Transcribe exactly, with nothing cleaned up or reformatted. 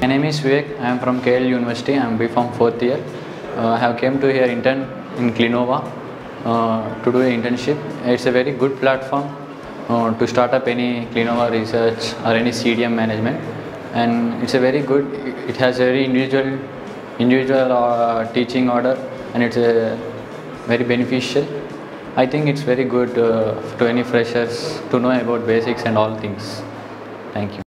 My name is Vivek. I am from K L University. I am B Pharm fourth year. Uh, I have came to here intern in Clinnovo uh, to do an internship. It's a very good platform uh, to start up any Clinnovo research or any C D M management, and it's a very good. It has a very individual, individual uh, teaching order, and it's a very beneficial. I think it's very good uh, to any freshers to know about basics and all things. Thank you.